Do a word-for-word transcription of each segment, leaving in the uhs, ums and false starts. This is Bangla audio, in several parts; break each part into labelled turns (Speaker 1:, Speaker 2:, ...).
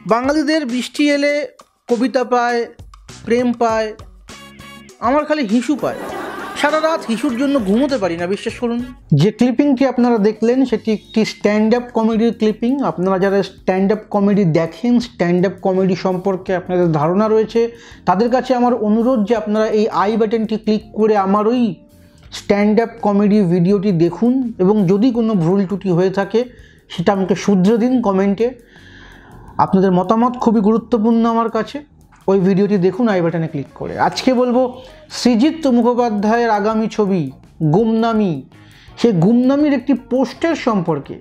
Speaker 1: বাঙালিদের বৃষ্টি এলে কবিতা পায়, প্রেম পায়, আমার খালি হিসু পায়। সারা রাত হিসুর জন্য ঘুমোতে পারি না, বিশ্বাস করুন। যে ক্লিপিংটি আপনারা দেখলেন সেটি একটি স্ট্যান্ড আপ কমেডির ক্লিপিং। আপনারা যারা স্ট্যান্ড আপ কমেডি দেখেন, স্ট্যান্ড আপ কমেডি সম্পর্কে আপনাদের ধারণা রয়েছে, তাদের কাছে আমার অনুরোধ যে আপনারা এই আই বাটনটি ক্লিক করে আমার ওই স্ট্যান্ড আপ কমেডি ভিডিওটি দেখুন এবং যদি কোনো ভুল ত্রুটি হয়ে থাকে সেটা আমাকে শুধরে দিন কমেন্টে। আপনাদের মতামত খুবই গুরুত্বপূর্ণ আমার কাছে। ওই ভিডিওটি দেখুন আই বাটনে ক্লিক করে। আজকে বলবো সৃজিত মুখোপাধ্যায়ের আগামী ছবি গুমনামি, সেই গুমনামির একটি পোস্টার সম্পর্কে।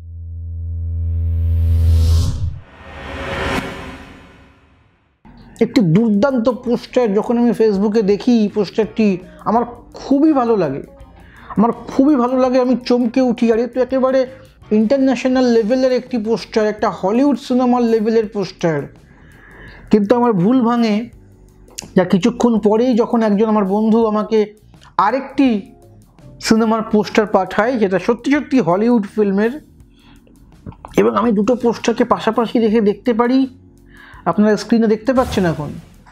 Speaker 1: একটি দুর্দান্ত পোস্টার। যখন আমি ফেসবুকে দেখি পোস্টারটি আমার খুবই ভালো লাগে, আমার খুবই ভালো লাগে, আমি চমকে উঠি। আর এতো একেবারে ইন্টারন্যাশনাল লেভেলের একটি পোস্টার, একটা হলিউড সিনেমার লেভেলের পোস্টার। কিন্তু আমার ভুল ভাঙে যা কিছুক্ষণ পরেই যখন একজন আমার বন্ধু আমাকে আরেকটি সিনেমার পোস্টার পাঠায়, যেটা সত্যি সত্যি হলিউড ফিল্মের, এবং আমি দুটো পোস্টারকে পাশাপাশি রেখে দেখতে পারি। আপনারা স্ক্রিনে দেখতে পাচ্ছেন এখন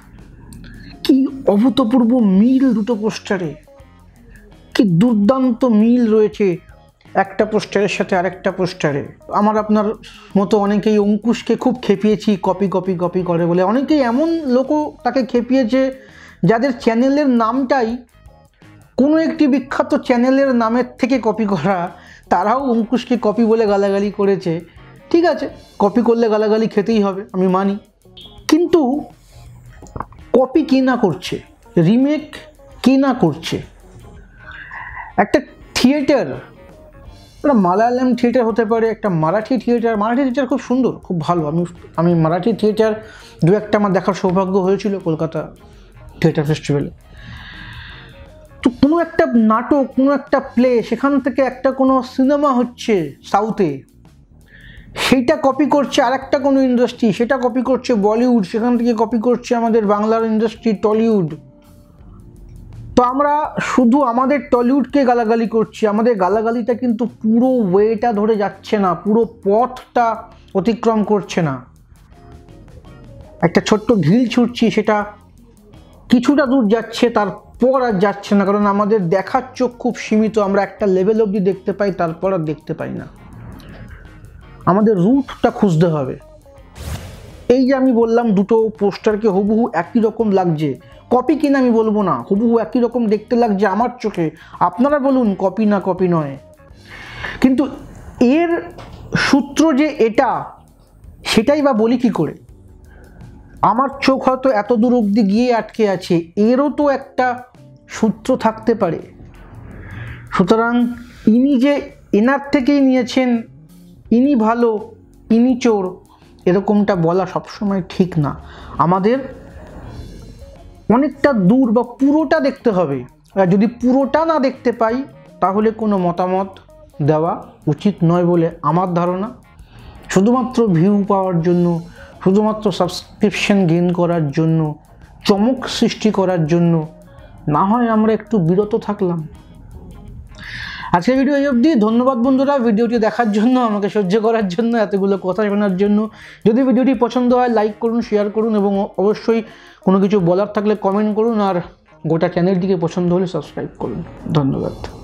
Speaker 1: কি অভূতপূর্ব মিল দুটো পোস্টারে, কি দুর্দান্ত মিল রয়েছে একটা পোস্টারের সাথে আরেকটা পোস্টারে। আমার আপনার মতো অনেকেই অঙ্কুশকে খুব খেপিয়েছি কপি কপি কপি করে বলে। অনেকেই এমন লোকও তাকে খেপিয়েছে যাদের চ্যানেলের নামটাই কোনো একটি বিখ্যাত চ্যানেলের নামের থেকে কপি করা, তারাও অঙ্কুশকে কপি বলে গালাগালি করেছে। ঠিক আছে, কপি করলে গালাগালি খেতেই হবে, আমি মানি। কিন্তু কপি কে না করছে, রিমেক কে না করছে? একটা থিয়েটার, একটা মালায়ালাম থিয়েটার হতে পারে, একটা মারাঠি থিয়েটার। মারাঠি থিয়েটার খুব সুন্দর, খুব ভালো। আমি আমি মারাঠি থিয়েটার দু একটা আমার দেখার সৌভাগ্য হয়েছিল কলকাতা থিয়েটার ফেস্টিভ্যালে। তো কোনো একটা নাটক, কোনো একটা প্লে, সেখান থেকে একটা কোনো সিনেমা হচ্ছে সাউথে, সেইটা কপি করছে আর একটা কোনো ইন্ডাস্ট্রি, সেটা কপি করছে বলিউড, সেখান থেকে কপি করছে আমাদের বাংলার ইন্ডাস্ট্রি টলিউড। তো আমরা শুধু আমাদের টলিউডকে গালাগালি করছি, আমাদের গালাগালিটা কিন্তু পুরো ওয়েটা ধরে যাচ্ছে না, পুরো পথটা অতিক্রম করছে না। একটা ছোট্ট ঢিল ছুটছি, সেটা কিছুটা দূর যাচ্ছে, তারপর আর যাচ্ছে না, কারণ আমাদের দেখার চোখ খুব সীমিত। আমরা একটা লেভেল অবধি দেখতে পাই, তারপর আর দেখতে পাই না। আমাদের রুটটা খুঁজতে হবে। এই যে আমি বললাম দুটো পোস্টারকে হুবহু একই রকম লাগছে, কপি কিনা আমি বলবো না, হুবহু একই রকম দেখতে লাগছে আমার চোখে। আপনারা বলুন কপি না কপি নয়, কিন্তু এর সূত্র যে এটা, সেটাই বা বলি কি করে? আমার চোখ হয়তো এত দূর অবধি গিয়ে আটকে আছে, এরও তো একটা সূত্র থাকতে পারে। সুতরাং ইনি যে এনার থেকেই নিয়েছেন, ইনি ভালো ইনি চোর, এরকমটা বলা সবসময় ঠিক না। আমাদের অনেকটা দূর বা পুরোটা দেখতে হবে। আর যদি পুরোটা না দেখতে পাই তাহলে কোনো মতামত দেওয়া উচিত নয় বলে আমার ধারণা। শুধুমাত্র ভিউ পাওয়ার জন্য, শুধুমাত্র সাবস্ক্রিপশন গেইন করার জন্য, চমক সৃষ্টি করার জন্য না হয় আমরা একটু বিরত থাকলাম। আজকের ভিডিও এই অবধি। ধন্যবাদ বন্ধুরা ভিডিওটি দেখার জন্য, আমাকে সহ্য করার জন্য, এতগুলো কথা শোনার জন্য। যদি ভিডিওটি পছন্দ হয় লাইক করুন, শেয়ার করুন এবং অবশ্যই কোনো কিছু বলার থাকলে কমেন্ট করুন। আর গোটা চ্যানেলটিকে পছন্দ হলে সাবস্ক্রাইব করুন। ধন্যবাদ।